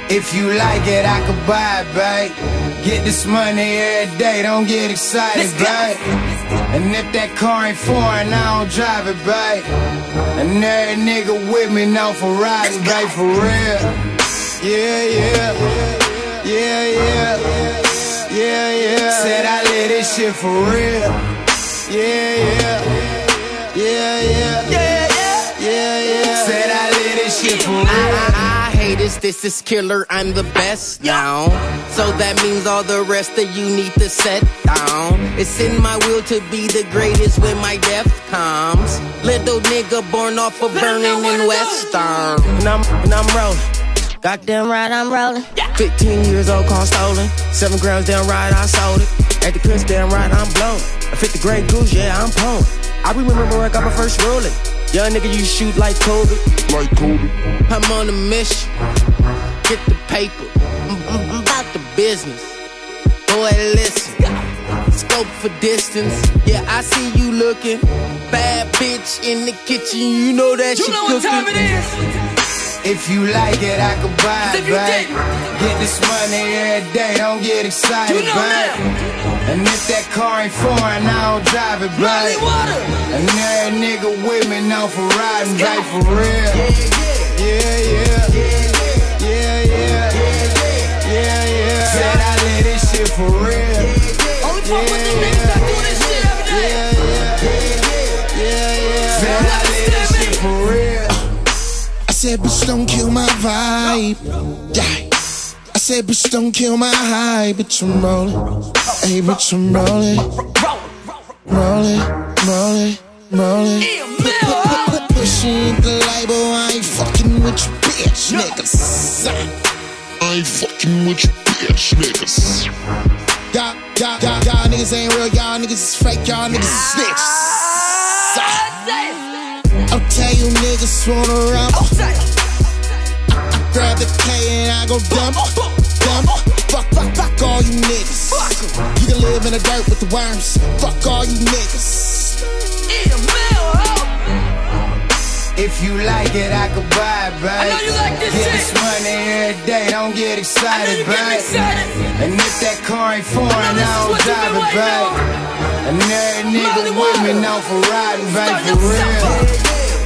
If you like it, I could buy it, babe. Get this money every day, don't get excited, babe. And if that car ain't foreign, I don't drive it, babe. And every nigga with me know for riding, babe, for real. Yeah, yeah, yeah, yeah, yeah, yeah. Said I live this shit for real. Yeah, yeah, yeah, yeah, yeah, yeah. Said I live this shit for real. This is killer, I'm the best now. So that means all the rest of you need to set down. It's in my will to be the greatest when my death comes. Little nigga born off of burning in Western. And I'm rolling. Goddamn right, I'm rolling. 15 years old, car stolen. 7 grams, damn right, I sold it. At the Chris, damn right, I'm blown. I fit the Grey Goose, yeah, I'm pwned. I remember when I got my first rolling. Young nigga, you shoot like Kobe. Like Kobe. I'm on a mission. Get the paper. I'm about the business. Boy, listen. Scope for distance. Yeah, I see you looking. Bad bitch in the kitchen. You know that she cooking. You know what time it is. If you like it, I could buy it, babe. Get this money every day, don't get excited, babe. And if that car ain't foreign, I don't drive it, babe. And every nigga with me know for riding, babe, for real. Yeah, yeah, yeah, yeah, yeah, yeah. Said I live this shit for real. Only fuck with the niggas that do this shit every day. Yeah. Said I live this shit for real. I said, bitch, don't kill my vibe. Yeah. I said, bitch, don't kill my high. Bitch, I'm rolling. Hey, bitch, I'm rolling. Rolling, rolling, rolling. Pushing the label. I ain't fucking with you, bitch, niggas. I ain't fucking with you, bitch, niggas. Y'all niggas ain't real. Y'all niggas is fake. Y'all niggas is snitches. I'll tell you niggas wanna rumble. I grab the K and I go dump. Fuck all you niggas. You can live in the dirt with the worms. Fuck all you niggas. If you like it, I could buy it, babe. I know you like this shit. Get this money every day, don't get excited, babe. And if that car ain't foreign, I don't drive it, babe. And every nigga with me know for riding, babe, for real.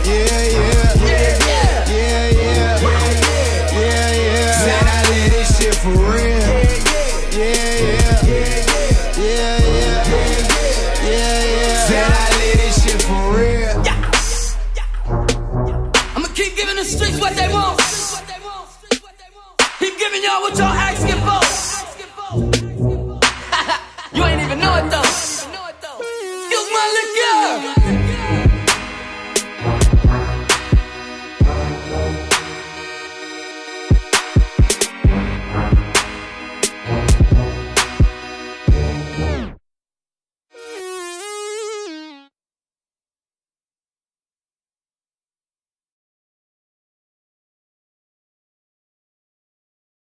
Yeah. Said I live this shit for real. Yeah. Said I live this shit for real. I'ma keep giving the streets what they want. Keep giving y'all what y'all asking for.